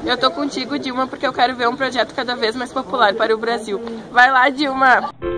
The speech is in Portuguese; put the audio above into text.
Eu tô contigo, Dilma, porque eu quero ver um projeto cada vez mais popular para o Brasil. Vai lá, Dilma!